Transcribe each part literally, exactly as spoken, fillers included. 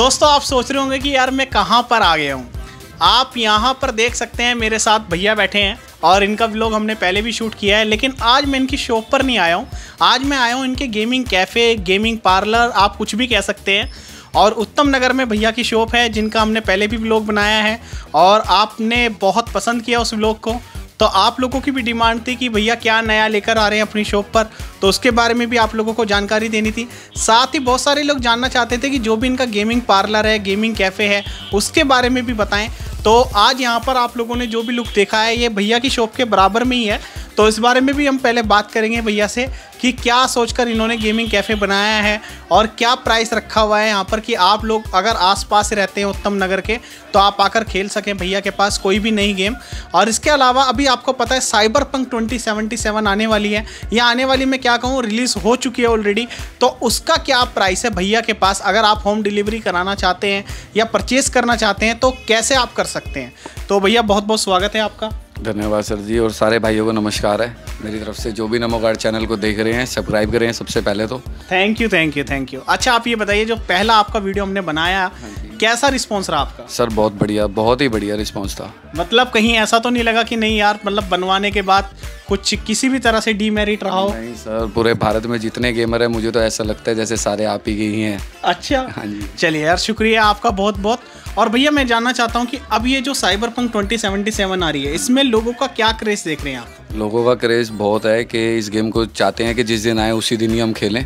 दोस्तों आप सोच रहे होंगे कि यार मैं कहाँ पर आ गया हूँ। आप यहाँ पर देख सकते हैं मेरे साथ भैया बैठे हैं और इनका व्लॉग हमने पहले भी शूट किया है, लेकिन आज मैं इनकी शॉप पर नहीं आया हूँ। आज मैं आया हूँ इनके गेमिंग कैफ़े, गेमिंग पार्लर, आप कुछ भी कह सकते हैं। और उत्तम नगर में भैया की शॉप है जिनका हमने पहले भी व्लॉग बनाया है और आपने बहुत पसंद किया उस व्लॉग को। तो आप लोगों की भी डिमांड थी कि भैया क्या नया लेकर आ रहे हैं अपनी शॉप पर, तो उसके बारे में भी आप लोगों को जानकारी देनी थी। साथ ही बहुत सारे लोग जानना चाहते थे कि जो भी इनका गेमिंग पार्लर है, गेमिंग कैफ़े है, उसके बारे में भी बताएं। तो आज यहाँ पर आप लोगों ने जो भी लुक देखा है ये भैया की शॉप के बराबर में ही है, तो इस बारे में भी हम पहले बात करेंगे भैया से कि क्या सोचकर इन्होंने गेमिंग कैफ़े बनाया है और क्या प्राइस रखा हुआ है यहाँ पर कि आप लोग अगर आसपास रहते हैं उत्तम नगर के तो आप आकर खेल सकें भैया के पास कोई भी नई गेम। और इसके अलावा अभी आपको पता है Cyberpunk twenty seventy seven आने वाली है, या आने वाली मैं क्या कहूँ रिलीज़ हो चुकी है ऑलरेडी, तो उसका क्या प्राइस है भैया के पास। अगर आप होम डिलीवरी कराना चाहते हैं या परचेज़ करना चाहते हैं तो कैसे आप कर सकते हैं। तो भैया बहुत बहुत स्वागत है आपका। धन्यवाद सर जी, और सारे भाइयों को नमस्कार है मेरी तरफ से। जो भी नमो गार्ड चैनल को देख रहे हैं सब्सक्राइब करें सबसे पहले तो। Thank you thank you thank you. अच्छा आप ये बताइए, जो पहला आपका वीडियो हमने बनाया कैसा रिस्पांस रहा आपका? सर बहुत बढ़िया, बहुत ही बढ़िया रिस्पांस था। मतलब कहीं ऐसा तो नहीं लगा कि नहीं यार, मतलब बनवाने के बाद कुछ किसी भी तरह से डीमेरिट रहा हो? नहीं सर, पूरे भारत में जितने गेमर हैं मुझे तो ऐसा लगता है जैसे सारे आप ही के ही हैं। अच्छा हाँ जी, चलिए यार शुक्रिया आपका बहुत बहुत। और भैया मैं जानना चाहता हूँ कि अब ये जो Cyberpunk twenty seventy seven आ रही है इसमें लोगों का क्या क्रेज देख रहे हैं आप? लोगों का क्रेज़ बहुत है कि इस गेम को चाहते हैं कि जिस दिन आए उसी दिन ही हम खेलें,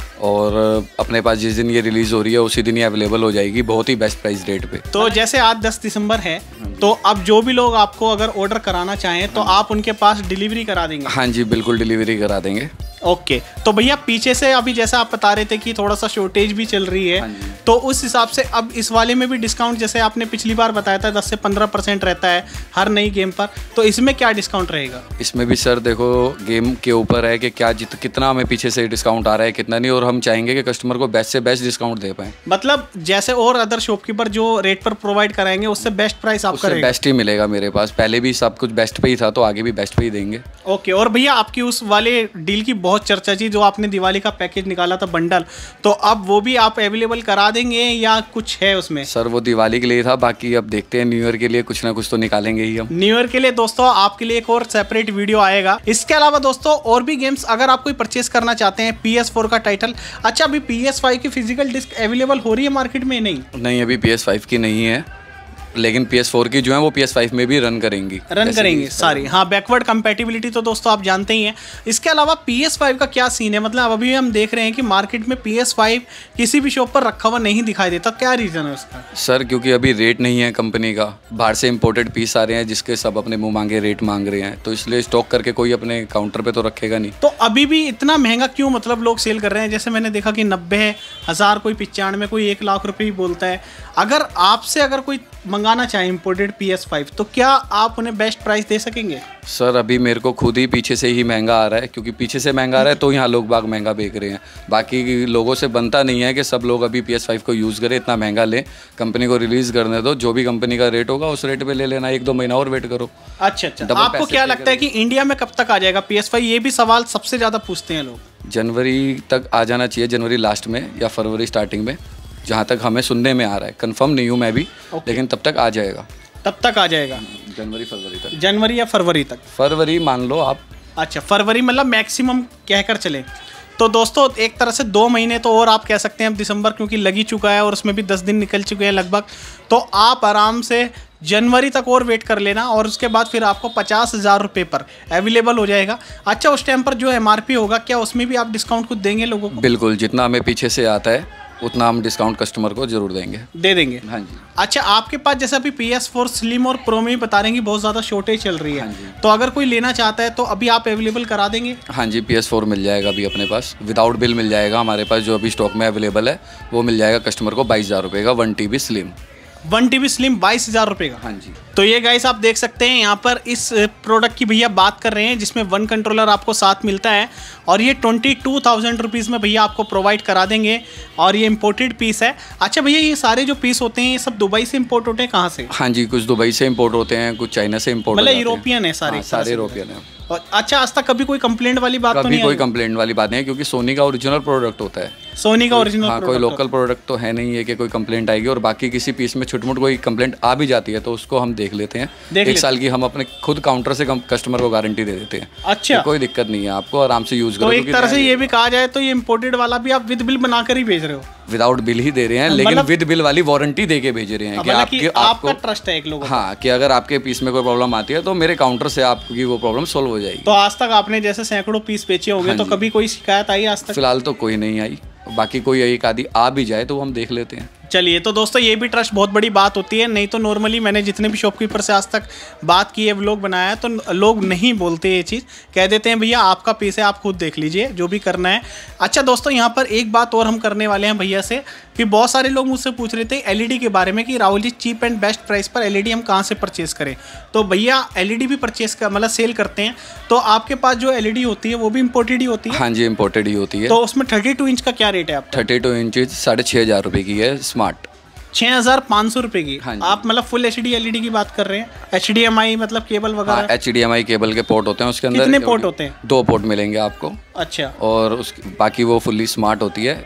और अपने पास जिस दिन ये रिलीज़ हो रही है उसी दिन ही अवेलेबल हो जाएगी बहुत ही बेस्ट प्राइस रेट पे। तो जैसे आज दस दिसंबर है तो अब जो भी लोग आपको अगर ऑर्डर कराना चाहें तो आप उनके पास डिलीवरी करा देंगे? हाँ जी बिल्कुल, डिलीवरी करा देंगे। ओके तो भैया पीछे से अभी जैसा आप बता रहे थे कि थोड़ा सा शॉर्टेज भी चल रही है, तो उस हिसाब से अब इस वाले में भी डिस्काउंट जैसे आपने पिछली बार बताया था दस से पंद्रह परसेंट रहता है हर नई गेम पर, तो इसमें क्या डिस्काउंट रहेगा? इसमें भी सर देखो गेम के ऊपर है कि क्या जित कितना हमें पीछे से डिस्काउंट आ रहा है कितना नहीं, और हम चाहेंगे कि कस्टमर को बेस्ट से बेस्ट डिस्काउंट दे पाएं। मतलब जैसे और अदर शॉपकीपर जो रेट पर प्रोवाइड कराएंगे उससे बेस्ट प्राइस आपका रहेगा? बेस्ट ही मिलेगा मेरे पास, पहले भी सब कुछ बेस्ट पे ही था तो आगे भी बेस्ट पे ही देंगे। ओके और भैया आपकी उस वाले डील की बहुत चर्चा थी जो आपने दिवाली का पैकेज निकाला था बंडल, तो अब वो भी आप अवेलेबल करा देंगे या कुछ है उसमें? सर वो दिवाली के लिए था, बाकी अब देखते हैं न्यू ईयर के लिए कुछ ना कुछ तो निकालेंगे ही हम। न्यू ईयर के लिए दोस्तों आपके लिए एक और सेपरेट वीडियो आएगा। इसके अलावा दोस्तों और भी गेम्स अगर आप कोई परचेस करना चाहते हैं, पी एस फोर का टाइटल। अच्छा अभी पी एस फाइव की फिजिकल डिस्क अवेलेबल हो रही है मार्केट में? नहीं नहीं अभी पी एस फाइव की नहीं है, लेकिन पी एस फोर की जो है वो पी एस फाइव में भी रन करेंगी रन करेंगी सारी। हाँ बैकवर्ड कंपैटिबिलिटी तो दोस्तों आप जानते ही हैं। इसके अलावा पी एस फाइव का क्या सीन है? मतलब अभी हम देख रहे हैं कि मार्केट में पी एस फाइव किसी भी शॉप पर रखा हुआ नहीं दिखाई देता, क्या रीज़न है उसका? सर क्योंकि अभी रेट नहीं है कंपनी का, बाहर से इम्पोर्टेड पीस आ रहे हैं जिसके सब अपने मुँह मांगे रेट मांग रहे हैं, तो इसलिए स्टॉक करके कोई अपने काउंटर पर तो रखेगा नहीं। तो अभी भी इतना महंगा क्यों मतलब लोग सेल कर रहे हैं? जैसे मैंने देखा कि नब्बे हज़ार, कोई पचानवे, कोई एक लाख रुपये ही बोलता है। अगर आपसे अगर कोई मंगाना चाहे इम्पोर्टेड पी एस फाइव तो क्या आप उन्हें बेस्ट प्राइस दे सकेंगे? सर अभी मेरे को खुद ही पीछे से ही महंगा आ रहा है, क्योंकि पीछे से महंगा आ रहा है तो यहाँ लोग बाग महंगा बेच रहे हैं। बाकी लोगों से बनता नहीं है कि सब लोग अभी पी एस फाइव को यूज़ करें, इतना महंगा लें। कंपनी को रिलीज़ करने दो, जो भी कंपनी का रेट होगा उस रेट पे ले लेना, एक दो महीना और वेट करो। अच्छा अच्छा, आपको क्या लगता है कि इंडिया में कब तक आ जाएगा पी एस फाइव? ये भी सवाल सबसे ज़्यादा पूछते हैं लोग। जनवरी तक आ जाना चाहिए, जनवरी लास्ट में या फरवरी स्टार्टिंग में, जहाँ तक हमें सुनने में आ रहा है। कंफर्म नहीं हूँ मैं भी, लेकिन तब तक आ जाएगा। तब तक आ जाएगा जनवरी फरवरी तक। जनवरी या फरवरी तक? फरवरी मान लो आप। अच्छा फरवरी मतलब मैक्सिमम कहकर चले। तो दोस्तों एक तरह से दो महीने तो और आप कह सकते हैं, अब दिसंबर क्योंकि लग ही चुका है और उसमें भी दस दिन निकल चुके हैं लगभग, तो आप आराम से जनवरी तक और वेट कर लेना और उसके बाद फिर आपको पचास हज़ार रुपये पर अवेलेबल हो जाएगा। अच्छा उस टाइम पर जो एम आर पी होगा क्या उसमें भी आप डिस्काउंट कुछ देंगे लोगों को? बिल्कुल, जितना हमें पीछे से आता है उतना हम डिस्काउंट कस्टमर को जरूर देंगे दे देंगे। हाँ जी। अच्छा आपके पास जैसे अभी पी एस फोर स्लिम और प्रो में भी बता रहे हैं कि बहुत ज़्यादा शॉर्टेज चल रही है, हाँ तो अगर कोई लेना चाहता है तो अभी आप अवेलेबल करा देंगे? हाँ जी, पी एस फोर मिल जाएगा अभी अपने पास, विदाउट बिल मिल जाएगा हमारे पास, जो अभी स्टॉक में अवेलेबल है वो मिल जाएगा कस्टमर को बाईस हज़ार रुपये का, one T B slim. One T B slim बाईस हज़ार रुपये का? हाँ जी। तो ये गाइस आप देख सकते हैं यहाँ पर इस प्रोडक्ट की भैया बात कर रहे हैं जिसमें वन कंट्रोलर आपको साथ मिलता है और ये ट्वेंटी टू थाउजेंड रुपीज़ में भैया आपको प्रोवाइड करा देंगे और ये इम्पोर्टेड पीस है। अच्छा भैया ये सारे जो पीस होते हैं ये सब दुबई से इम्पोर्ट होते हैं? कहाँ से? हाँ जी, कुछ दुबई से इम्पोर्ट होते हैं, कुछ चाइना से इम्पोर्ट, मतलब यूरोपियन है सारे? सारे यूरोपियन है। और अच्छा, आज तक कभी कोई कंप्लेंट वाली बात तो कभी नहीं कोई आई? कंप्लेंट वाली बात नहीं है, क्योंकि सोनी का ओरिजिनल प्रोडक्ट होता है। सोनी का ओरिजिनल हाँ, कोई लोकल प्रोडक्ट तो है नहीं है कि कोई कंप्लेंट आएगी। और बाकी किसी पीस में छोटी मोटी कोई कंप्लेंट आ भी जाती है तो उसको हम देख लेते हैं। देख एक लेते साल की हम अपने खुद काउंटर से कस्टमर को गारंटी दे देते हैं। अच्छा, कोई दिक्कत नहीं है, आपको आराम से यूज तो करो। एक तरह से ये भी कहा जाए तो ये इम्पोर्टेड वाला भी आप विद बिल बनाकर ही भेज रहे हो? विदाउट बिल ही दे रहे हैं, लेकिन विद बिल वाली वारंटी दे के भेज रहे हैं कि आपके आपका ट्रस्ट है एक लोगों। हाँ, कि अगर आपके पीस में कोई प्रॉब्लम आती है तो मेरे काउंटर से आपकी वो प्रॉब्लम सोल्व हो जाएगी। तो आज तक आपने जैसे सैकड़ों पीस बेचे होंगे, तो कभी कोई शिकायत आई आज तक? फिलहाल तो कोई नहीं आई, बाकी कोई एक आदि आ भी जाए तो वो हम देख लेते हैं। चलिए, तो दोस्तों ये भी ट्रस्ट बहुत बड़ी बात होती है। नहीं तो नॉर्मली मैंने जितने भी शॉपकीपर से आज तक बात की है, व्लॉग बनाया है, तो लोग नहीं बोलते ये चीज़, कह देते हैं भैया आपका पीस है, आप खुद देख लीजिए जो भी करना है। अच्छा दोस्तों, यहाँ पर एक बात और हम करने वाले हैं भैया से, कि बहुत सारे लोग मुझसे पूछ रहे थे एलईडी के बारे में कि Rahul ji cheap and best price पर एलईडी हम कहाँ से परचेस करें। तो भैया एलईडी भी परचेस कर मतलब सेल करते हैं, तो आपके पास जो एलईडी होती है वो भी इम्पोर्टेड ही होती है? हाँ जी, इम्पोर्टेड ही होती है। तो उसमें थर्टी टू इंच का क्या रेट है आपका? थर्टी टू इंच साढ़े छः हज़ार रुपये की है, स्मार्ट छः हज़ार पाँच सौ रुपये की। हाँ, आप मतलब फुल एच डी एलईडी की बात कर रहे हैं? एच डी एम आई मतलब केबल वगैरह? H D M I cable के पोर्ट होते हैं उसके अंदर। कितने पोर्ट होते हैं? दो पोर्ट मिलेंगे आपको। अच्छा, और उस बाकी वो फुल्ली स्मार्ट होती है।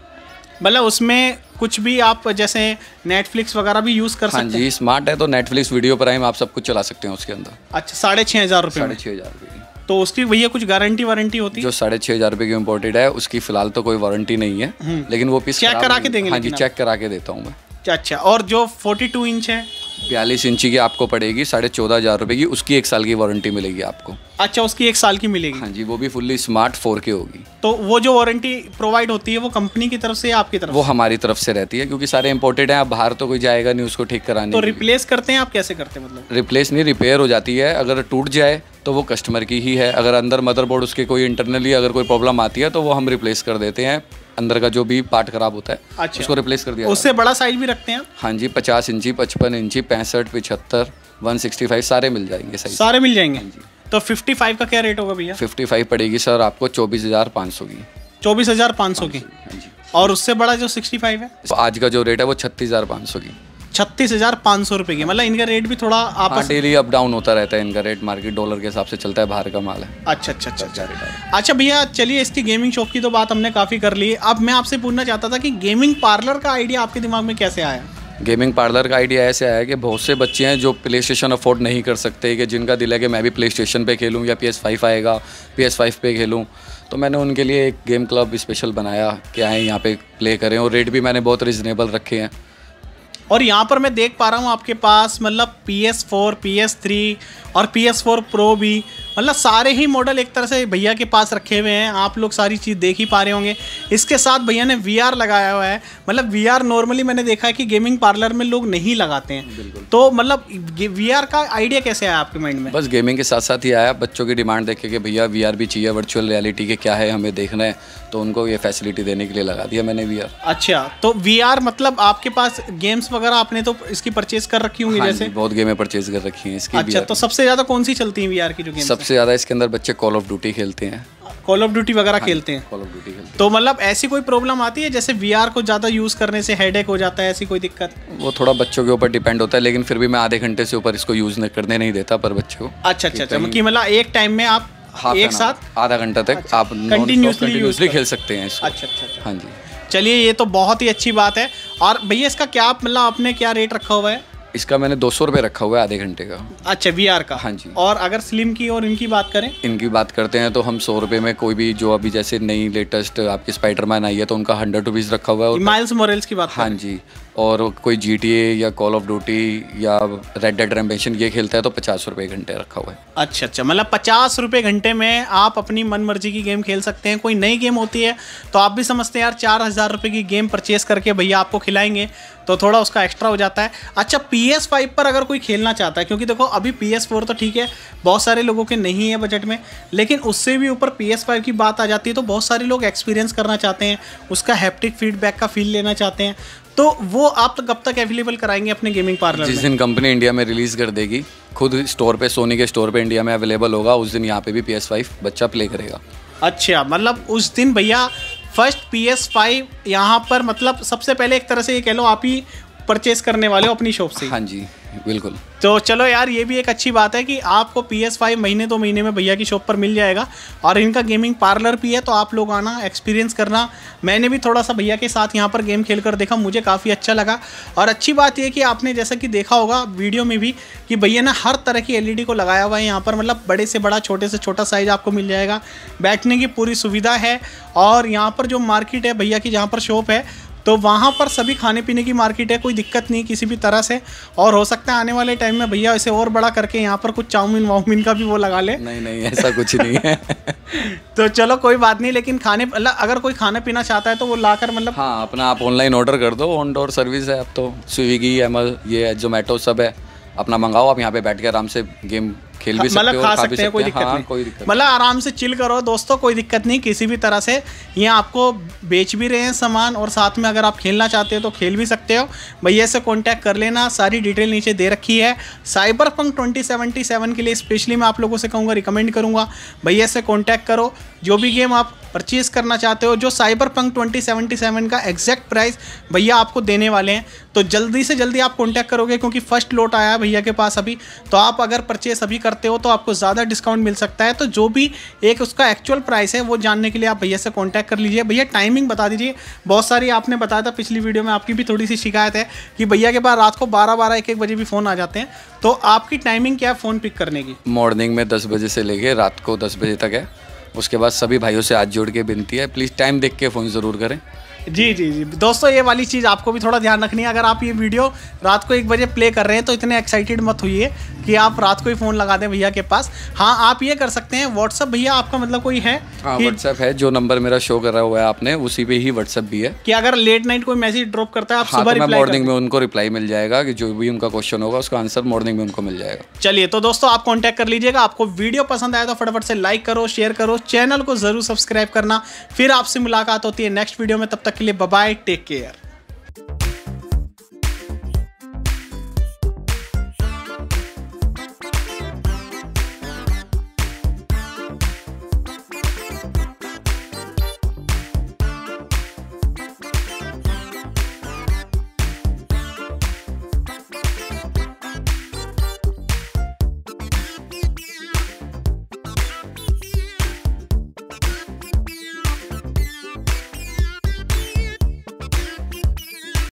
मतलब उसमें कुछ भी आप जैसे नेटफ्लिक्स वगैरह भी यूज़ कर हाँ सकते हैं? जी, स्मार्ट है तो नेटफ्लिक्स, वीडियो प्राइम, आप सब कुछ चला सकते हैं उसके अंदर। अच्छा, साढ़े छः हज़ार रुपये साढ़े छः हज़ार रुपये की। तो उसकी भैया कुछ गारंटी वारंटी होती है? जो साढ़े छः हज़ार रुपये की इम्पोर्टेड है उसकी फिलहाल तो कोई वारंटी नहीं है, लेकिन वो पीस चेक करा के देंगे? हाँ जी, चेक करा के देता हूँ मैं। अच्छा, और जो फोर्टी टू इंच है? बयालीस इंची की आपको पड़ेगी साढ़े चौदह हज़ार रुपये की, उसकी एक साल की वारंटी मिलेगी आपको। अच्छा, उसकी एक साल की मिलेगी? हाँ जी, वो भी फुल्ली स्मार्ट फोर के होगी। तो वो जो वारंटी प्रोवाइड होती है वो कंपनी की तरफ से या आपकी तरफ? वो हमारी तरफ से रहती है, क्योंकि सारे इंपोर्टेड हैं, अब बाहर तो कोई जाएगा नहीं उसको ठीक कराने। तो रिप्लेस करते हैं आप? कैसे करते हैं मतलब? रिप्लेस नहीं, रिपेयर हो जाती है। अगर टूट जाए तो वो कस्टमर की ही है, अगर अंदर मदरबोर्ड उसके कोई इंटरनली अगर कोई प्रॉब्लम आती है तो वो हम रिप्लेस कर देते हैं, अंदर का जो भी पार्ट खराब होता है। अच्छा, उसको रिप्लेस कर दिया। उससे बड़ा साइज भी रखते हैं? हाँ जी, पचास इंची, पचपन इंची, पैंसठ, पिछहत्तर, वन सिक्सटी फाइव सारे मिल जाएंगे साइज। सारे मिल जाएंगे। तो फिफ्टी फाइव का क्या रेट होगा भैया? फिफ्टी फाइव पड़ेगी सर आपको चौबीस हज़ार पाँच सौ की। चौबीस हज़ार पाँच सौ की? हाँ जी। और उससे बड़ा जो सिक्सटी फाइव है? तो आज का जो रेट है वो छत्तीस हज़ार पाँच सौ की। छत्तीस हज़ार पाँच सौ रुपये की। मतलब इनका रेट भी थोड़ा आपस डेली अप डाउन होता रहता है इनका रेट, मार्केट डॉलर के हिसाब से चलता है, बाहर का माल है। अच्छा अच्छा अच्छा अच्छा अच्छा भैया, चलिए इसकी गेमिंग शॉप की तो बात हमने काफ़ी कर ली। अब मैं आपसे पूछना चाहता था कि गेमिंग पार्लर का आइडिया आपके दिमाग में कैसे आया? गेमिंग पार्लर का आइडिया ऐसे आया कि बहुत से बच्चे हैं जो प्ले स्टेशन अफोर्ड नहीं कर सकते, कि जिनका दिल है कि मैं भी प्ले स्टेशन पे खेलूँ या पी एस फाइव आएगा पी एस फाइव पे खेलूँ, तो मैंने उनके लिए एक गेम क्लब स्पेशल बनाया कि आए यहाँ पे प्ले करें। और रेट भी मैंने बहुत रिजनेबल रखे हैं। और यहाँ पर मैं देख पा रहा हूँ आपके पास मतलब P S four, P S three और पी एस फोर प्रो भी, मतलब सारे ही मॉडल एक तरह से भैया के पास रखे हुए हैं। आप लोग सारी चीज़ देख ही पा रहे होंगे। इसके साथ भैया ने वी आर लगाया हुआ है। मतलब वी आर नॉर्मली मैंने देखा है कि गेमिंग पार्लर में लोग नहीं लगाते हैं। तो मतलब वी आर का आइडिया कैसे आया आपके माइंड में? बस गेमिंग के साथ साथ ही आया, बच्चों की डिमांड देख के कि भैया वी आर भी चाहिए, वर्चुअल रियलिटी के क्या है हमें देखना है, तो उनको ये फैसिलिटी देने के लिए लगा दिया मैंने वी आर। अच्छा, तो वी आर मतलब आपके पास गेम्स वगैरह आपने तो इसकी परचेज कर रखी होंगी? हाँ जैसे बहुत गेमें परचेज कर रखी हैं इसकी। अच्छा, तो सबसे ज़्यादा कौन सी चलती है वी आर की जो गेम्स? सबसे ज़्यादा इसके अंदर बच्चे कॉल ऑफ ड्यूटी खेलते हैं। कॉल ऑफ ड्यूटी वगैरह खेलते हैं? कॉल ऑफ ड्यूटी खेलते हैं। तो मतलब ऐसी कोई प्रॉब्लम आती है जैसे वी आर को ज़्यादा यूज़ करने से हेडेक हो जाता है, ऐसी कोई दिक्कत? वो थोड़ा बच्चों के ऊपर डिपेंड होता है, लेकिन फिर भी मैं आधे घंटे से ऊपर इसको यूज़ करने नहीं देता पर बच्चे को। अच्छा अच्छा अच्छा, कि मतलब एक टाइम में आप एक साथ आधा घंटा तक आप कंटिन्यूसली खेल सकते हैं इसको। अच्छा अच्छा अच्छा, हाँ जी। चलिए, ये तो बहुत ही अच्छी बात है। और भैया इसका क्या मतलब आपने क्या रेट रखा हुआ है? इसका मैंने दो सौ रुपये रखा हुआ है आधे घंटे का। अच्छा, वी आर का? हाँ जी। और अगर स्लिम की और इनकी बात करें? इनकी बात करते हैं तो हम सौ रुपये में कोई भी, जो अभी जैसे नई लेटेस्ट आपकी स्पाइडरमैन आई है तो उनका हंड्रेड रुपीज़ रखा हुआ है। माइल्स मोरेल्स की बात? हाँ जी। और कोई जी टी ए या कॉल ऑफ ड्यूटी या रेड डेड रेडेम्पशन ये खेलता है तो पचास रुपये घंटे रखा हुआ है। अच्छा अच्छा, मतलब पचास रुपये घंटे में आप अपनी मन मर्जी की गेम खेल सकते हैं। कोई नई गेम होती है तो आप भी समझते हैं यार चार हज़ार रुपये की गेम परचेस करके भैया आपको खिलाएंगे तो थोड़ा उसका एक्स्ट्रा हो जाता है। अच्छा, पी एस फाइव पर अगर कोई खेलना चाहता है, क्योंकि देखो अभी पी एस फोर तो ठीक है बहुत सारे लोगों के नहीं है बजट में, लेकिन उससे भी ऊपर पी एस फाइव की बात आ जाती है तो बहुत सारे लोग एक्सपीरियंस करना चाहते हैं, उसका हैप्टिक फीडबैक का फील लेना चाहते हैं, तो वो आप कब तक अवेलेबल कराएंगे अपने गेमिंग पार्लर में? जिस दिन कंपनी इंडिया में रिलीज़ कर देगी, खुद स्टोर पे, सोनी के स्टोर पे इंडिया में अवेलेबल होगा, उस दिन यहाँ पे भी पी एस फाइव बच्चा प्ले करेगा। अच्छा, मतलब उस दिन भैया फर्स्ट पी एस फाइव यहाँ पर, मतलब सबसे पहले एक तरह से ये कह लो आप ही परचेस करने वाले हो अपनी शॉप से? हाँ जी। बिल्कुल। तो चलो यार, ये भी एक अच्छी बात है कि आपको पी एस फाइव महीने दो महीने में भैया की शॉप पर मिल जाएगा। और इनका गेमिंग पार्लर भी है, तो आप लोग आना, एक्सपीरियंस करना। मैंने भी थोड़ा सा भैया के साथ यहाँ पर गेम खेल कर देखा, मुझे काफ़ी अच्छा लगा। और अच्छी बात ये कि आपने जैसा कि देखा होगा वीडियो में भी कि भैया ने हर तरह की एल ई डी को लगाया हुआ है यहाँ पर, मतलब बड़े से बड़ा, छोटे से छोटा साइज़ आपको मिल जाएगा। बैठने की पूरी सुविधा है। और यहाँ पर जो मार्केट है भैया की, जहाँ पर शॉप है, तो वहाँ पर सभी खाने पीने की मार्केट है, कोई दिक्कत नहीं किसी भी तरह से। और हो सकता है आने वाले टाइम में भैया इसे और बड़ा करके यहाँ पर कुछ चाउमीन वाउमीन का भी वो लगा ले। नहीं नहीं, ऐसा कुछ नहीं है। तो चलो कोई बात नहीं, लेकिन खाने मतलब अगर कोई खाना पीना चाहता है तो वो लाकर मतलब, हाँ, अपना आप ऑनलाइन ऑर्डर कर दो, ऑन डोर सर्विस है अब तो। स्विगी, एमल, ये जोमेटो सब है, अपना मंगाओ, आप यहाँ पे बैठ के आराम से गेम खेल भी सकते हो, मतलब खा सकते हैं, कोई दिक्कत हाँ, नहीं, कोई दिक्कत मतलब आराम से चिल करो दोस्तों, कोई दिक्कत नहीं किसी भी तरह से। ये आपको बेच भी रहे हैं सामान, और साथ में अगर आप खेलना चाहते हो तो खेल भी सकते हो। भैया से कांटेक्ट कर लेना, सारी डिटेल नीचे दे रखी है। साइबरपंक ट्वेंटी सेवेंटी सेवन के लिए स्पेशली मैं आप लोगों से कहूँगा, रिकमेंड करूँगा भैया से कॉन्टैक्ट करो। जो भी गेम आप परचेज़ करना चाहते हो, जो साइबरपंक ट्वेंटी सेवेंटी सेवन का एग्जैक्ट प्राइस भैया आपको देने वाले हैं, तो जल्दी से जल्दी आप कांटेक्ट करोगे, क्योंकि फर्स्ट लॉट आया है भैया के पास अभी। तो आप अगर परचेस अभी करते हो तो आपको ज़्यादा डिस्काउंट मिल सकता है। तो जो भी एक उसका एक्चुअल प्राइस है वो जानने के लिए आप भैया से कांटेक्ट कर लीजिए। भैया टाइमिंग बता दीजिए। बहुत सारी आपने बताया था पिछली वीडियो में, आपकी भी थोड़ी सी शिकायत है कि भैया के पास रात को बारह बारह एक एक बजे भी फ़ोन आ जाते हैं, तो आपकी टाइमिंग क्या है फ़ोन पिक करने की? मॉर्निंग में दस बजे से लेके रात को दस बजे तक है। उसके बाद सभी भाइयों से हाथ जोड़ के विनती है, प्लीज़ टाइम देख के फ़ोन ज़रूर करें। जी जी जी दोस्तों, ये वाली चीज़ आपको भी थोड़ा ध्यान रखनी है। अगर आप ये वीडियो रात को एक बजे प्ले कर रहे हैं तो इतने एक्साइटेड मत होइए कि आप रात को ही फ़ोन लगा दें भैया के पास। हाँ, आप ये कर सकते हैं, व्हाट्सअप भैया आपका मतलब कोई है? हाँ, व्हाट्सअप है, जो नंबर मेरा शो कर रहा हुआ है आपने, उसी पे ही व्हाट्सअप भी है। कि अगर लेट नाइट कोई मैसेज ड्रॉप करता है आप हाँ, सुबह तो मैं रिप्लाई मॉर्निंग में उनको रिप्लाई मिल जाएगा, कि जो भी उनका क्वेश्चन होगा उसका आंसर मॉर्निंग में उनको मिल जाएगा। चलिए, तो दोस्तों आप कांटेक्ट कर लीजिएगा। आपको वीडियो पसंद आया तो फटाफट से लाइक करो, शेयर करो, चैनल को जरूर सब्सक्राइब करना। फिर आपसे मुलाकात होती है नेक्स्ट वीडियो में, तब तक के लिए बाय बाय, टेक केयर।